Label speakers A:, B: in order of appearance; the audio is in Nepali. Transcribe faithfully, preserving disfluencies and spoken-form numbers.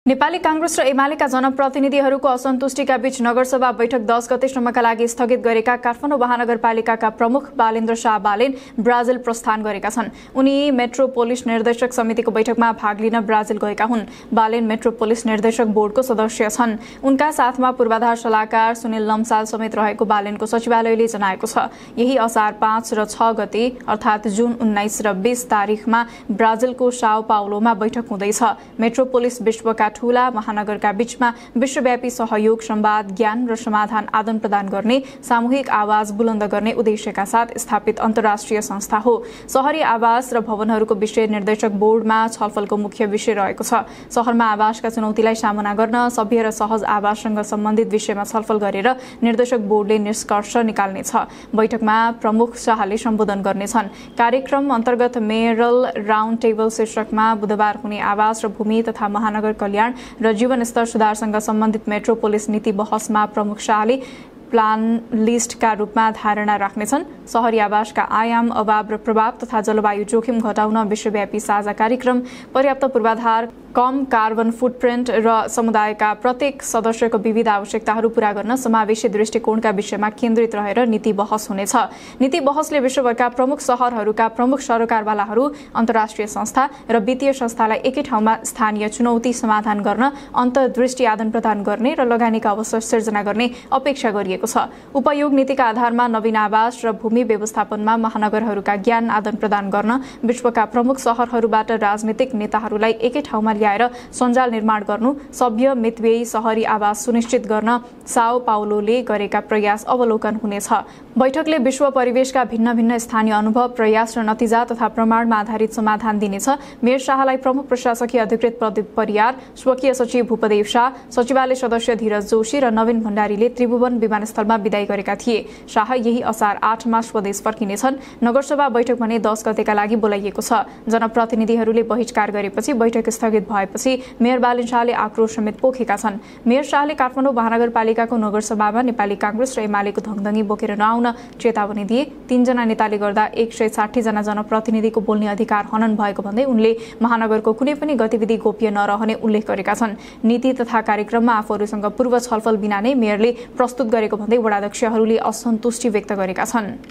A: नेपाली कांग्रेस र एमालेका जनप्रतिनिधिहरूको असन्तुष्टिका बीच नगरसभा बैठक दस गतेसम्मका लागि स्थगित गरेका काठमाडौँ महानगरपालिकाका प्रमुख बालेन्द्र शाह बालेन ब्राजिल प्रस्थान गरेका छन्। उनी मेट्रोपोलिस निर्देशक समितिको बैठकमा भाग लिन ब्राजिल गएका हुन्। बालेन मेट्रोपोलिस निर्देशक बोर्डको सदस्य छन्। उनका साथमा पूर्वाधार सल्लाहकार सुनिल लम्साल समेत रहेको बालेनको सचिवालयले जनाएको छ। यही असार पाँच र छ गते अर्थात् जुन उन्नाइस र बीस तारिखमा ब्राजिलको साओ पाउलोमा बैठक हुँदैछ। मेट्रोपोलिस विश्वका ठूला महानगरका बीचमा विश्वव्यापी सहयोग, संवाद, ज्ञान र समाधान आदान प्रदान गर्ने, सामूहिक आवाज बुलन्द गर्ने उद्देश्यका साथ स्थापित अन्तर्राष्ट्रिय संस्था हो। शहरी आवास र भवनहरूको विषय निर्देशक बोर्डमा छलफलको मुख्य विषय रहेको छ। शहरमा आवासका चुनौतीलाई सामना गर्न सभ्य र सहज आवाससँग सम्बन्धित विषयमा छलफल गरेर निर्देशक बोर्डले निष्कर्ष निकाल्नेछ। बैठकमा प्रमुख शाहले सम्बोधन गर्नेछन्। कार्यक्रम अन्तर्गत मेयरल राउन्ड टेबल शीर्षकमा बुधबार हुने आवास र भूमि तथा महानगर कल्याण र जीवन स्तर सुधारसँग सम्बन्धित मेट्रोपोलिस नीति बहसमा प्रमुख शाहले प्लान लिस्टका रूपमा धारणा राख्नेछन्। शहरी आवासका आयाम, अभाव र प्रभाव तथा जलवायु जोखिम घटाउन विश्वव्यापी साझा कार्यक्रम, पर्याप्त पूर्वाधार, कम कार्बन फुटप्रिन्ट र समुदायका प्रत्येक सदस्यको विविध आवश्यकताहरू पूरा गर्न समावेशी दृष्टिकोणका विषयमा केन्द्रित रहेर नीति बहस हुनेछ। नीति बहसले विश्वभरका प्रमुख शहरहरूका प्रमुख सरकारवालाहरू, अन्तर्राष्ट्रिय संस्था र वित्तीय संस्थालाई एकै ठाउँमा स्थानीय चुनौती समाधान गर्न, अन्तर्दृष्टि आदान प्रदान गर्ने र लगानीका अवसर सिर्जना गर्ने अपेक्षा गरिएको छ। उपयोग नीतिका आधारमा नवीन आवास र भूमि व्यवस्थापनमा महानगरहरूका ज्ञान आदान प्रदान गर्न, विश्वका प्रमुख शहरहरूबाट राजनीतिक नेताहरूलाई एकै ठाउँमा ल्याएर सञ्जाल निर्माण गर्नु, सभ्य मितव्ययी शहरी आवास सुनिश्चित गर्न साओ पाउलोले गरेका प्रयास अवलोकन हुनेछ। बैठकले विश्व परिवेशका भिन्न भिन्न स्थानीय अनुभव, प्रयास र नतिजा तथा प्रमाणमा आधारित समाधान दिनेछ। मेयर शाहलाई प्रमुख प्रशासकीय अधिकृत प्रदीप परियार, स्वकीय सचिव भूपदेव शाह, सचिवालय सदस्य धीरज जोशी र नवीन भण्डारीले त्रिभुवन विमानस्थलमा विदाई गरेका थिए। शाह यही असार आठमा स्वदेश फर्किनेछन्। नगरसभा बैठक भने दस गतेका लागि बोलाइएको छ। जनप्रतिनिधिहरूले बहिष्कार गरेपछि बैठक स्थगित भएपछि मेयर बालेन शाहले आक्रोश समेत पोखेका छन्। मेयर शाहले काठमाडौँ महानगरपालिकाको नगरसभामा नेपाली कांग्रेस र एमालेको धङधङी बोकेर नआउन चेतावनी दिए। तीनजना नेताले गर्दा एक सय साठी जना जनप्रतिनिधिको बोल्ने अधिकार हनन भएको भन्दै उनले महानगरको कुनै पनि गतिविधि गोप्य नरहने उल्लेख गरेका छन्। नीति तथा कार्यक्रममा आफूहरूसँग पूर्व छलफल बिना नै मेयरले प्रस्तुत गरेको भन्दै वडाध्यक्षहरूले असन्तुष्टि व्यक्त गरेका छन्।